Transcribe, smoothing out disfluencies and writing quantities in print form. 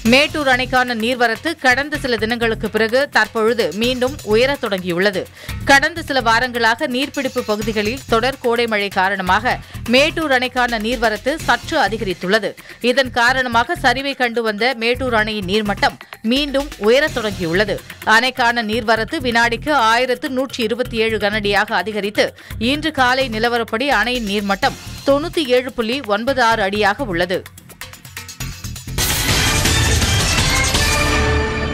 மேட்டூர் அணைக்கான நீர்வரத்து கடந்த சில தினங்களுக்கு பிறகு தற்பொழுது மீண்டும் உயரத் தொடங்கியுள்ளது. கடந்த சில வாரங்களாக நீர்பிடிப்பு பகுதிகளில் தொடர் கோடை மழை காரணமாக மேட்டூர் அணைக்கான நீர்வரத்து சற்று அதிகரித்துள்ளது. இதன் காரணமாக சரிவை கண்டு வந்த மேட்டூர் அணையின் நீர்மட்டம் மீண்டும் உயரத் தொடங்கியுள்ளது. அணைக்கான நீர்வரத்து வினாடிக்கு 1127 கனஅடியாக அதிகரித்து இன்று காலை நிலவரப்படி அணையின் நீர்மட்டம் 97.96 அடியாக உள்ளது.